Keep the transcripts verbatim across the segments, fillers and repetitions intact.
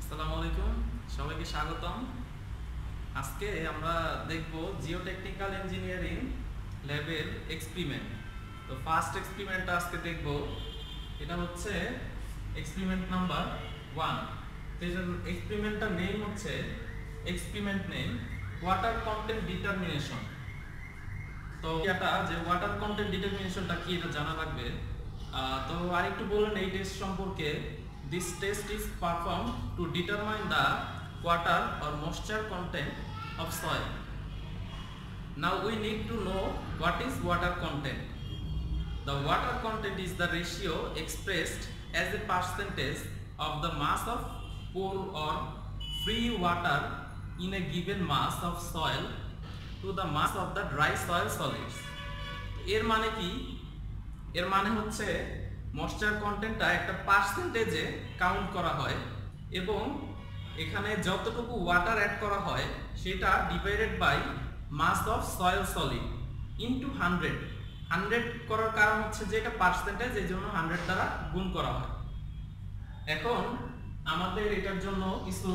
আসসালামু আলাইকুম, সবাইকে স্বাগতম। আজকে আমরা দেখব জিওটেকনিক্যাল ইঞ্জিনিয়ারিং ল্যাবের এক্সপেরিমেন্ট। তো ফার্স্ট এক্সপেরিমেন্টটা আজকে দেখব, এটা হচ্ছে এক্সপেরিমেন্ট নাম্বার ওয়ান। তো এক্সপেরিমেন্টটার নেম হচ্ছে experiment name water content determination. তো এটা যে ওয়াটার কন্টেন্ট ডিটারমিনেশনটা কি এটা জানা লাগবে। তো আরেকটু বলেন এই টেস্ট সম্পর্কে। This test is performed to determine the water or moisture content of soil. Now we need to know what is water content. The water content is the ratio expressed as a percentage of the mass of pure or free water in a given mass of soil to the mass of the dry soil solids. এর মানে কি? এর মানে হচ্ছে moisture কন্টেন্টটা একটা পার্সেন্টেজে count করা হয় এবং এখানে যতটুকু ওয়াটার অ্যাড করা হয় সেটা divided by mass of soil solid into hundred. Hundred করার কারণ হচ্ছে যে এটা পার্সেন্টেজ, এই জন্য হান্ড্রেড দ্বারা গুণ করা হয়। এখন আমাদের এটার জন্য কিছু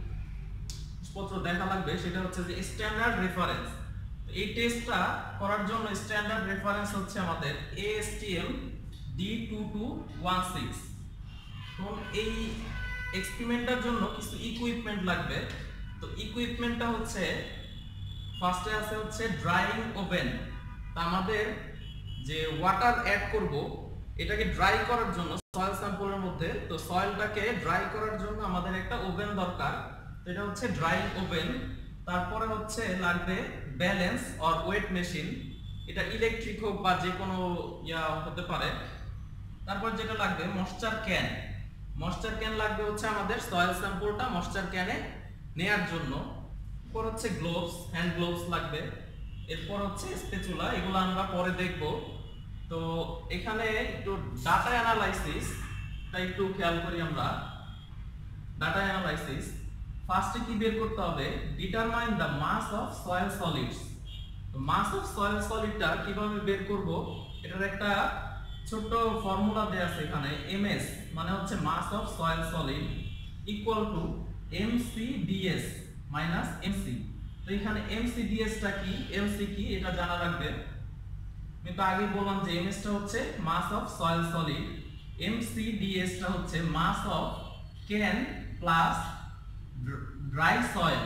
পত্র দেখা লাগবে, সেটা হচ্ছে যে স্ট্যান্ডার্ড রেফারেন্স। এই টেস্টটা করার জন্য স্ট্যান্ডার্ড রেফারেন্স হচ্ছে আমাদের A S T M D two two one six. তো এই এক্সপেরিমেন্টটার জন্য কিছু ইকুইপমেন্ট লাগবে। তো ইকুইপমেন্টটা হচ্ছে ফার্স্টে আছে হচ্ছে ড্রাইং ওভেন। তা আমাদের যে ওয়াটার অ্যাড করব এটাকে ড্রাই করার জন্য সয়েল স্যাম্পলের মধ্যে, তো সয়েলটাকে ড্রাই করার জন্য আমাদের একটা ওভেন দরকার। তো এটা হচ্ছে ড্রাইং ওভেন। তারপরে হচ্ছে লাগবে ব্যালেন্স অর ওয়েট মেশিন, এটা ইলেকট্রিক হোক বা যে কোনো ইয়া হতে পারে। তারপর যেটা লাগবে ময়েশ্চার ক্যান। ময়েশ্চার ক্যান লাগবে হচ্ছে আমাদের সয়েল স্যাম্পলটা ময়েশ্চার ক্যানে নেয়ার জন্য। এরপর হচ্ছে গ্লোভস, হ্যান্ড গ্লোভস লাগবে। এরপর হচ্ছে স্প্যাচুলা, এগুলো আমরা পরে দেখব। তো এখানে একটু ডাটা অ্যানালাইসিস তাই একটু খেয়াল করি আমরা। ডাটা অ্যানালাইসিস ফার্স্টে কি বের করতে হবে? Determine the mass of soil solids. তো মাস অফ সয়েল সলিডটা কিভাবে বের করব, এটার একটা ছোট ফর্মুলা দেয়া আছে এখানে। এমএস মানে হচ্ছে mass of soil solid equal to MCDS minus MC. তো এখানে এমসিডিএস টা কি, এমসি কি এটা জানা রাখবে। আমি তো আগে বললাম যে এমএস টা হচ্ছে mass of soil solid, MCDS টা হচ্ছে mass of can plus dry soil,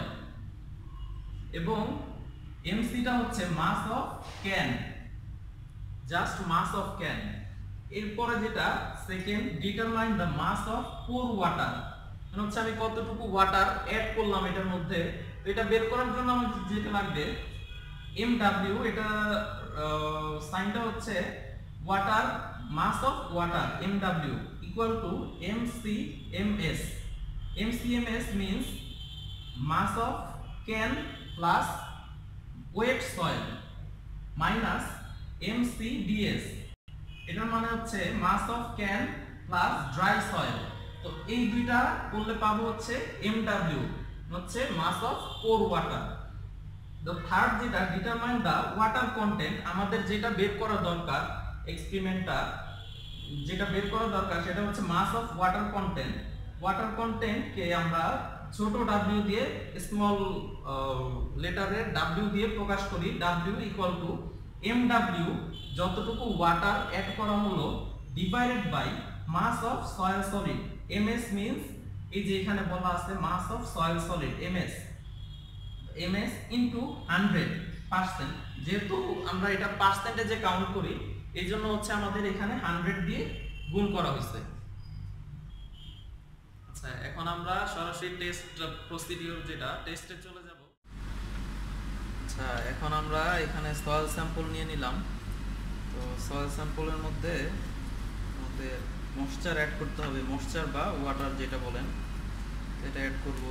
এবং এমসি টা হচ্ছে mass of can, just mass of can. এরপরে যেটা second, determine the mass of pore water, মানে হচ্ছে আমি কতটুকু ওয়াটার অ্যাড করলাম এটার মধ্যে। তো এটা বের করার জন্য আমাদের যেটা লাগবে এমডব্লিউ, এটা সাইনটা হচ্ছে water mass of water MW equal to MCMS. MCMS means mass of can plus wet soil minus MCDS, এটার মানে হচ্ছে mass of can plus dry soil. তো এই দুইটা করলে পাবো হচ্ছে এমডব্লিউ, হচ্ছে মাস অফ পোর ওয়াটার। তো থার্ড যেটা ডিটারমাইন দা ওয়াটার কন্টেন্ট, আমাদের যেটা বের করা দরকার এক্সপেরিমেন্টটা যেটা বের করা দরকার সেটা হচ্ছে mass of water content. Water content কে আমরা ছোট ডাব্লিউ দিয়ে স্মল লেটারের ডাব্লিউ দিয়ে প্রকাশ করি। ডাব্লিউ ইকুয়াল টু এমডব্লিউ, যতটুকু ওয়াটার অ্যাড করা হলো divided by mass of soil solid. MS means এই যে এখানে বলা আছে mass of soil solid MS, MS into hundred percent. যেহেতু আমরা এটা পার্সেন্টেজে কাউন্ট করি এই জন্য হচ্ছে আমাদের এখানে হান্ড্রেড দিয়ে গুণ করা হয়েছে। আচ্ছা, এখন আমরা সরাসরি টেস্ট প্রসিডিউর যেটা টেস্টে চলে যাব। আচ্ছা, এখন আমরা এখানে সয়েল স্যাম্পল নিয়ে নিলাম। তো সয়েল স্যাম্পলের মধ্যে আমাদের ময়েশ্চার অ্যাড করতে হবে, ময়েশ্চার বা ওয়াটার যেটা বলেন এটা অ্যাড করব।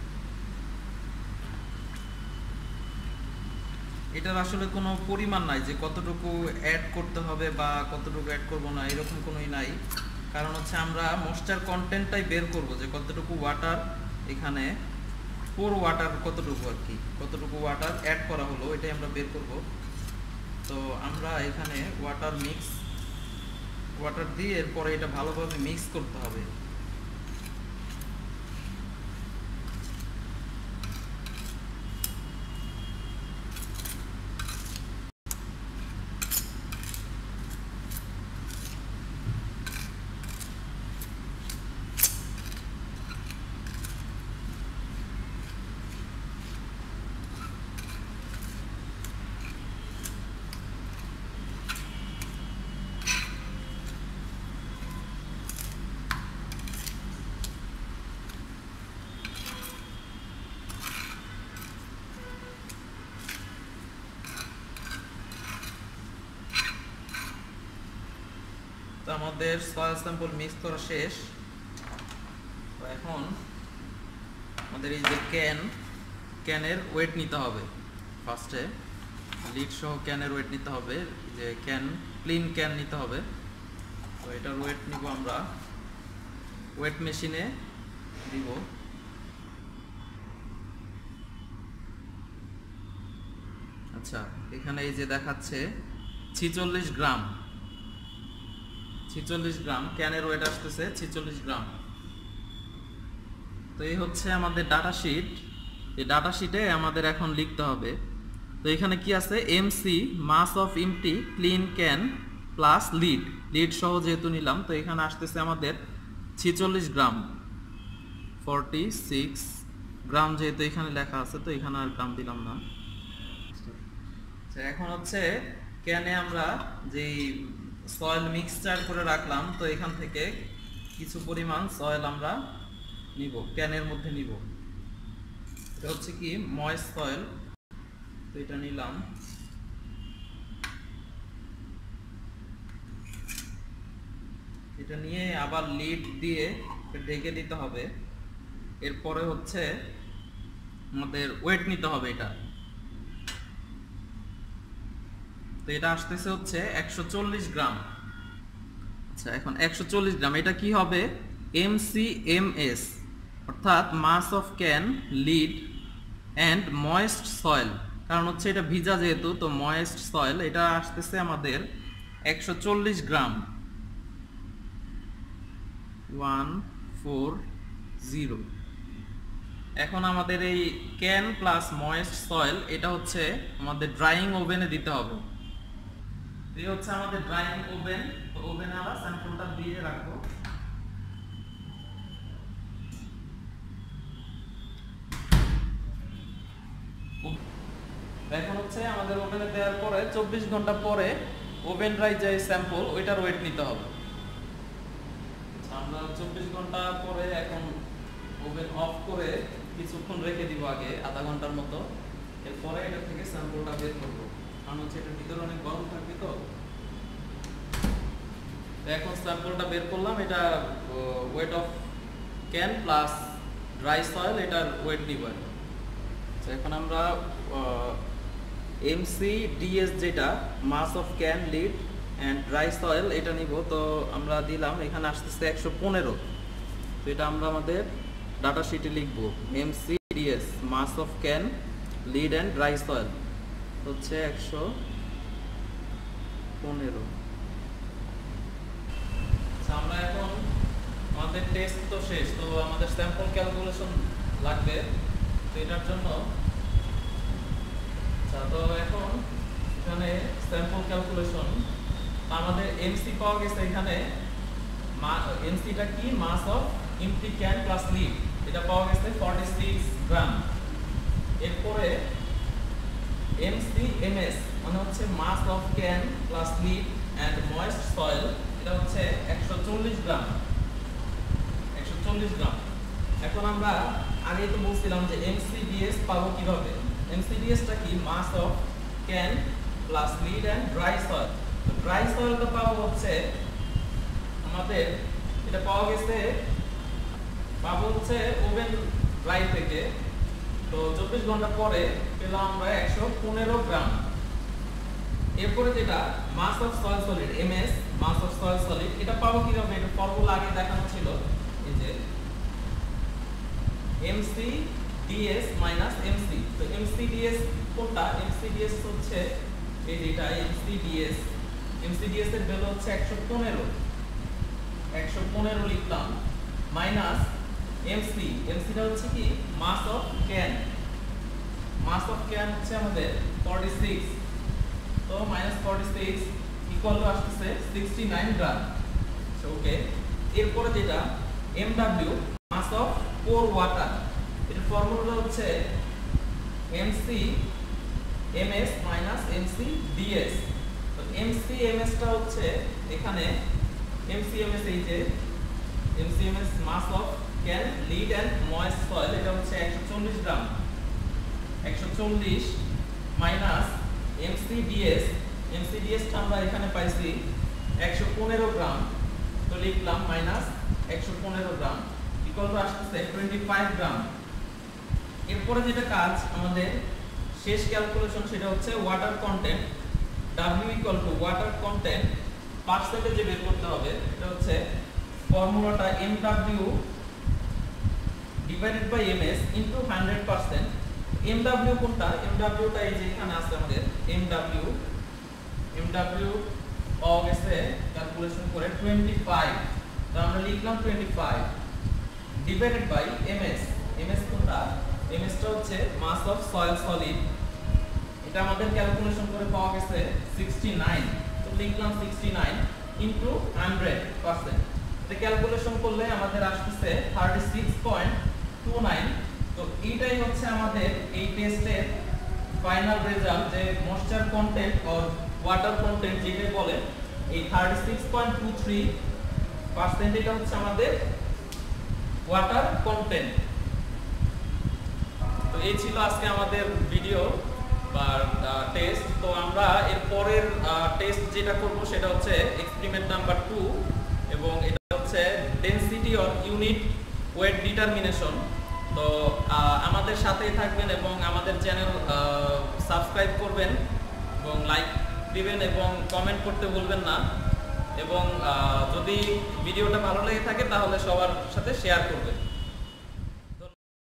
এটার আসলে কোনো পরিমাণ নাই যে কতটুকু অ্যাড করতে হবে বা কতটুকু অ্যাড করব না, এরকম কোনোই নাই। কারণ হচ্ছে আমরা ময়েশ্চার কন্টেন্টটাই বের করব যে কতটুকু ওয়াটার এখানে পোর ওয়াটার কতটুকু আর কি কতটুকু ওয়াটার অ্যাড করা হলো এটাই আমরা বের করব। তো আমরা এখানে ওয়াটার মিক্স ওয়াটার দিয়ে এরপরে এটা ভালোভাবে মিক্স করতে হবে। আমাদের সয়েল স্যাম্পল মিক্স করা শেষ। তো এখন আমাদের এই যে ক্যান ক্যানের ওয়েট নিতে হবে। ফার্স্টে লিড সহ ক্যানের ওয়েট নিতে হবে, যে ক্যান ক্লিন ক্যান নিতে হবে। তো এটার ওয়েট নিব আমরা, ওয়েট মেশিনে দিব। আচ্ছা, এখানে এই যে দেখাচ্ছে ছিচল্লিশ গ্রাম, ছিচল্লিশ গ্রাম ক্যানের ওয়েট আসতেছে ছিচল্লিশ গ্রাম। তো এই হচ্ছে আমাদের ডাটা শিট। এই ডাটা শিটে আমাদের এখন লিখতে হবে। তো এখানে কি আছে, MC mass of empty clean can plus lid, lid সহ যেহেতু নিলাম তো এখানে আসতেছে আমাদের ছিচল্লিশ গ্রাম, ফর্টি সিক্স গ্রাম যেহেতু এখানে লেখা আছে তো এখানে আর গ্রাম দিলাম না। এখন হচ্ছে ক্যানে আমরা যেই সয়েল মিক্সচার করে রাখলাম তো এখান থেকে কিছু পরিমাণ সয়েল আমরা নিব, ক্যানের মধ্যে নিব। এটা হচ্ছে কি ময়েস্ট সয়েল, তো এটা নিলাম। এটা নিয়ে আবার লিড দিয়ে ঢেকে দিতে হবে। এরপরে হচ্ছে আমাদের ওয়েট নিতে হবে এটা। তো এটা আসতেছে হচ্ছে একশো চল্লিশ গ্রাম। আচ্ছা, এখন একশো চল্লিশ গ্রাম এটা কি হবে, এমসিএমএস অর্থাৎ mass of can lid and moist soil, কারণ হচ্ছে এটা ভিজা যেহেতু তো ময়েস্ট সয়েল, এটা আসতেছে আমাদের একশো চল্লিশ গ্রাম, ওয়ান ফোর জিরো। এখন আমাদের এই ক্যান প্লাস ময়েস্ট সয়েল এটা হচ্ছে আমাদের ড্রাইং ওভেনে দিতে হবে। এই হচ্ছে আমাদের ড্রাইং ওভেন। তো ওভেনে আমরা স্যাম্পলটা দিয়ে রাখবো। এখন হচ্ছে আমাদের ওভেনে দেওয়ার পরে চব্বিশ ঘন্টা পরে ওভেন ড্রাই যে স্যাম্পল ওইটার ওয়েট নিতে হবে। আমরা চব্বিশ ঘন্টা পরে এখন ওভেন অফ করে কিছুক্ষণ রেখে দিব, আগে আধা ঘন্টার মতো। এরপরে এটা থেকে স্যাম্পলটা বের করবো, কারণ হচ্ছে এটার ভিতরে অনেক গরম থাকবে। তো এখন স্যাম্পলটা বের করলাম, এটা weight of can plus dry soil এটার ওয়েট নিব। এখন আমরা এমসিডিএস যেটা mass of can lid and dry soil এটা নিব। তো আমরা দিলাম, এখানে আসতেছে একশো পনেরো। তো এটা আমরা আমাদের ডাটা শিটে লিখবো, MCDS mass of can lid and dry soil হচ্ছে একশো পনেরো। আমরা এখন আমাদের টেস্ট তো শেষ, তো আমাদের স্যাম্পল ক্যালকুলেশন লাগবে। তো এটার জন্য তো এখন এখানে স্যাম্পল ক্যালকুলেশন আমাদের এমসি পাওয়া গেছে। এখানে এমসিটা কি, mass of empty can plus lid, এটা পাওয়া গেছে ফর্টি সিক্স গ্রাম। এরপরে এমসিএমএস মানে হচ্ছে mass of can plus lid and moist soil, এটা হচ্ছে একশো চল্লিশ গ্রাম, একশো চল্লিশ গ্রাম। এখন আমরা আগে তো বলছিলাম যে এমসিডিএস পাবো কিভাবে। এমসিডিএসটা কি, mass of can plus lid and dry soil. তো ড্রাই সয়েলটা পাবো হচ্ছে আমাদের, এটা পাওয়া গেছে পাবো হচ্ছে ওভেন ড্রাই থেকে। তো চব্বিশ ঘন্টা পরে পেলাম আমরা একশো পনেরো গ্রাম। এরপরে যেটা mass of soil solid, MS mass of soil solid, এটা পাবো কিভাবে, এটা ফর্মুলা আগে দেখানো ছিল। এই যে এমসি ডিএস মাইনাস এমসি। তো এমসিডিএস কোনটা, এমসিডিএস হচ্ছে এই যেটা এমসিডিএস, এমসিডিএস এর ভ্যালু হচ্ছে একশো পনেরো, একশো পনেরো লিখলাম, মাইনাস এমসি, এমসিটা হচ্ছে কি mass of can, mass of can হচ্ছে আমাদের ফর্টি সিক্স। তো minus forty six equal to আসছে সিক্সটি নাইন গ্রাম। ওকে, এরপরে যেটা MW mass of core water, এর ফর্মুলা হচ্ছে MC MS minus MC DS. তো এমসি এমএস টা হচ্ছে এখানে এমসি এমএস, এই যে MC MS mass of can lid and moist soil, এটা হচ্ছে একশো চল্লিশ গ্রাম, একশো চল্লিশ মাইনাস এমসিডিএস, এমসিডিএস টা আমরা এখানে পাইছি একশো পনেরো গ্রাম। তো লিখলাম মাইনাস একশো পনেরো গ্রাম ইকুয়াল টু আসতেছে পঁচিশ গ্রাম। এরপরে যেটা কাজ আমাদের শেষ ক্যালকুলেশন সেটা হচ্ছে water content. W equal to water content পার্সেন্টেজে বের করতে হবে। এটা হচ্ছে ফর্মুলাটা M W divided by MS into hundred percent. M W কোনটা? এম ডাব্লিউ টা এই যে এখানে আছে আমাদের এম ডাব্লিউ এম ডাব্লিউ পাওয়া গেছে ক্যালকুলেশন করে পঁচিশ। তো আমরা লিখলাম পঁচিশ ডিভাইডেড বাই এমএস। এমএস কোনটা? এমএস টা হচ্ছে মাস অফ সয়েল সলিড। এটা আমাদের ক্যালকুলেশন করে পাওয়া গেছে উনষাট। তো লিখলাম উনষাট ইনটু হান্ড্রেড পার্সেন্ট। এটা ক্যালকুলেশন করলে আমাদের আসছে ছত্রিশ পয়েন্ট দুই নয়। তো এইটাই হচ্ছে আমাদের এই টেস্টের ফাইনাল রেজাল্ট, যে moisture content or water content যেটা বলে এই ছত্রিশ পয়েন্ট দুই তিন পার্সেন্ট এটা হচ্ছে আমাদের ওয়াটার কন্টেন্ট। তো এই ছিল আজকে আমাদের ভিডিও বা টেস্ট। তো আমরা এর পরের টেস্ট যেটা করব সেটা হচ্ছে এক্সপেরিমেন্ট নাম্বার টু, এবং এটা হচ্ছে density or unit weight determination. তো আমাদের সাথেই থাকবেন এবং আমাদের চ্যানেল সাবস্ক্রাইব করবেন এবং লাইক দিবেন এবং কমেন্ট করতে ভুলবেন না, এবং যদি ভিডিওটা ভালো লেগে থাকে তাহলে সবার সাথে শেয়ার করবেন।